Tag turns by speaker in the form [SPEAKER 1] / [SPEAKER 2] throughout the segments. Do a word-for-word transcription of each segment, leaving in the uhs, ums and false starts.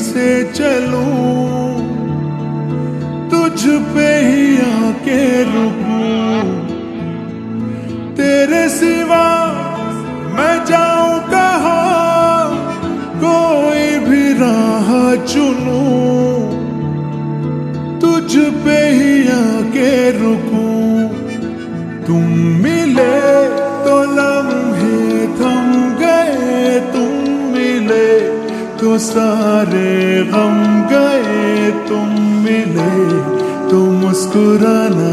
[SPEAKER 1] से चलूं, तुझ पे ही आके रुकूं। तेरे सिवा मैं जाऊं कहाँ, कोई भी राह चुनूं, तुझ पे ही आके रुकूं। तुम मिले तो लम्हे थम गए, तुम मिले तो सारे गम गए। तुम मिले तो मुस्कुराना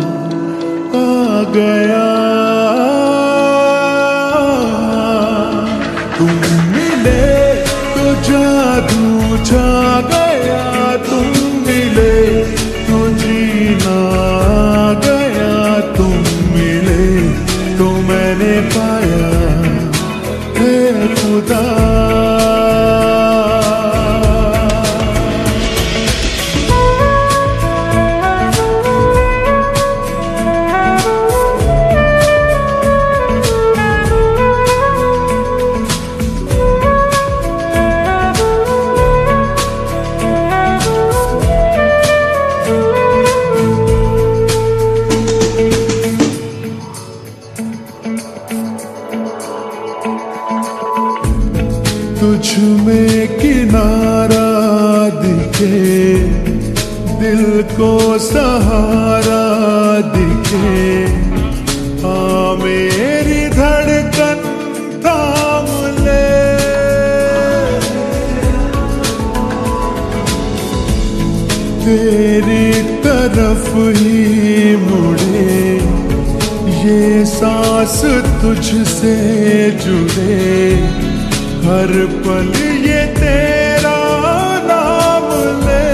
[SPEAKER 1] आ गया। तुम मिले तो जादू छा गया, तुम मिले तो जीना आ गया। तुम मिले तो मैंने पाया है खुदा। तुझ में किनारा दिखे, दिल को सहारा दिखे। हाँ मेरी धड़कन थाम ले, तेरी तरफ ही मुड़े। ये सांस तुझसे जुड़े, हर पल ये तेरा नाम ले।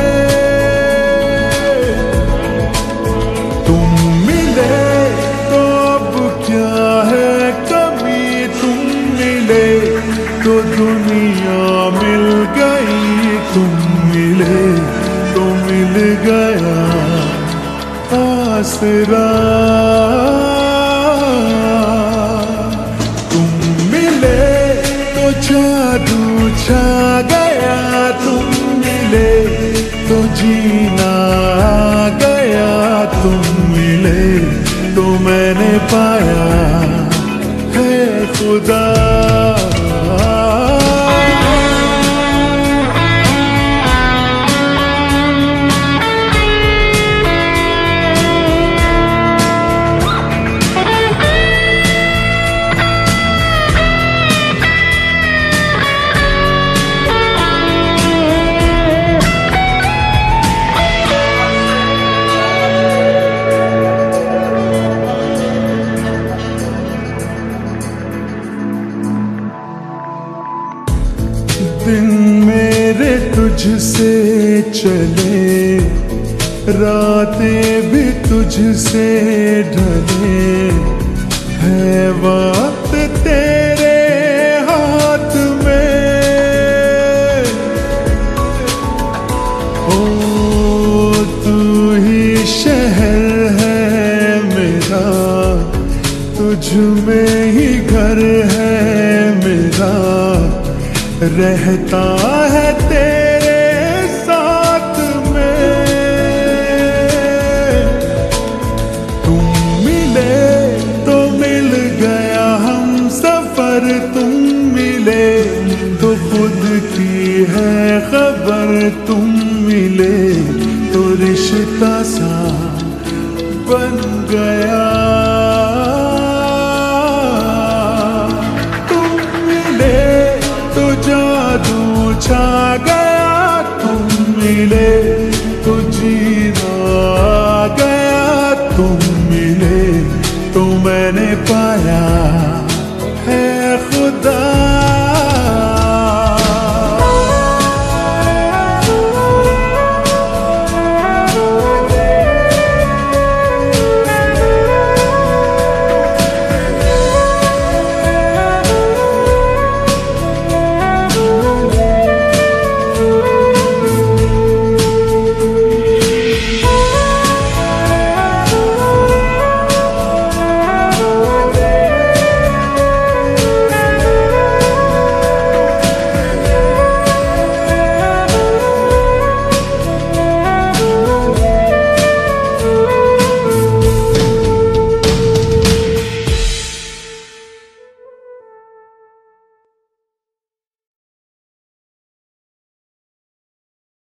[SPEAKER 1] तुम मिले तो अब क्या है कमी, तुम मिले तो दुनिया मिल गई। तुम मिले तो मिल गया आसरा। जादू छा गया, तुम मिले तो जीना आ गया। तुम मिले तो मैंने पाया है खुदा। दिन मेरे तुझसे चले, रातें भी तुझसे ढले। है वक्त तेरे हाथ में, ओ तू ही शहर है मेरा, तुझ में ही घर है मेरा। रहता है तेरे साथ में। तुम मिले तो मिल गया हम सफर, तुम मिले तो खुद की है खबर। तुम मिले तो रिश्ता सा बन गया। जादू छा